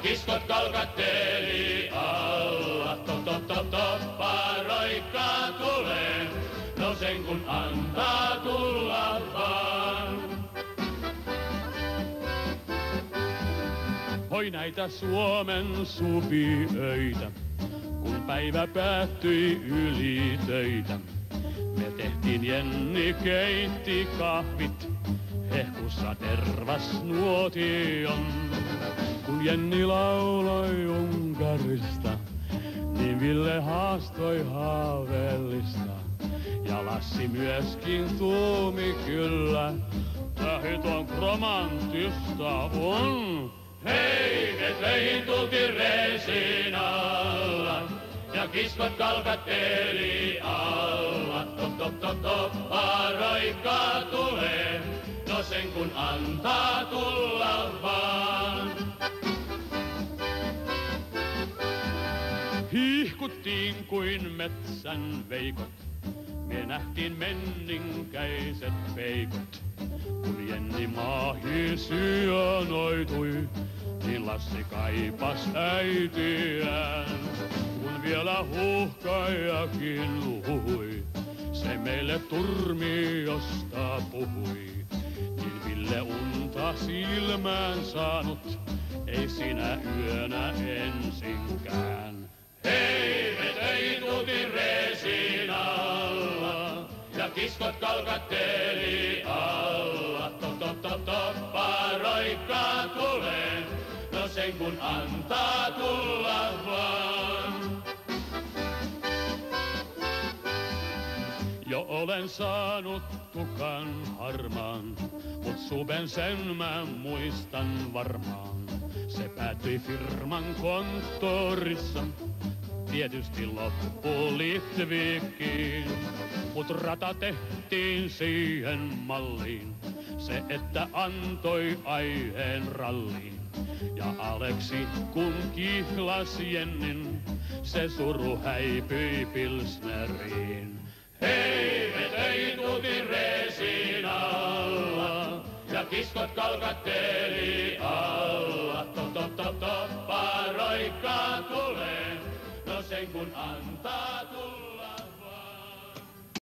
kiskot kalkatteli alla. Top, top, top, toppa, roikkaa tulee, no sen kun antaa tulla vaan. Hoi näitä Suomen suviöitä, kun päivä päättyi yli töitä. Me tehtiin Jenni keitti kahvit, hehkussa tervas nuotion. Kun Jenni lauloi Unkarista, niin Ville haastoi Haavellista. Ja Lassi myöskin tuumi kyllä, tähi tuon romanttista on. Hei, me töihin tultiin reesin alla, ja kiskot kalkatteli alla. Top, top, top, toppa, roikkaa tulee, no sen kun antaa tulla vaan. Hiihkuttiin kuin metsän veikot, me nähtiin menninkäiset peikot. Kun Jenni maahi syönoitui, niin Lassi kaipas äitiään. Kun vielä huuhkajakin luhui, se meille turmiosta puhui. Niin Ville unta silmään saanut, ei sinä yönä ensinkään. Hei, me töihin tultiin reesin alla, ja kiskot kalkatteli alla. Top, top, top, toppa, roikkaa tulee, no sen kun antaa tulla vaan. Jo olen saanut tukan harmaan, mut suben sen mä muistan varmaan. Se päätyi firman konttorissa, tietysti loppu Litvikkiin. Mut rata tehtiin siihen malliin, se että antoi aiheen ralliin. Ja Aleksi kun kihlas Jennin, se suru häipyi pilsneriin. Hei, me töihin tultiin reesin alla, ja kiskot kalkatteli alla. Top, top, top, toppa, roikkaa tulee, no sen kun antaa tulla.